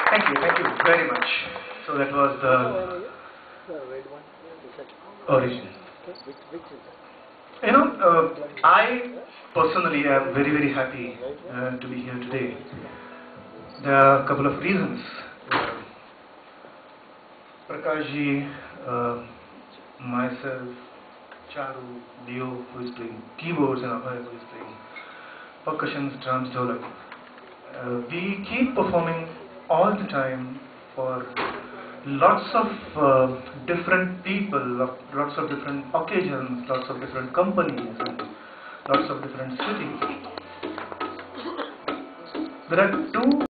Thank you very much. So that was the original. I personally am very happy to be here today. There are a couple of reasons. Prakash ji, myself, Charu, Leo, who is playing keyboards, and Abhay, who is playing percussions, drums, dholak. We keep performing all the time for lots of different people, lots of different occasions, lots of different companies, and lots of different cities. There are two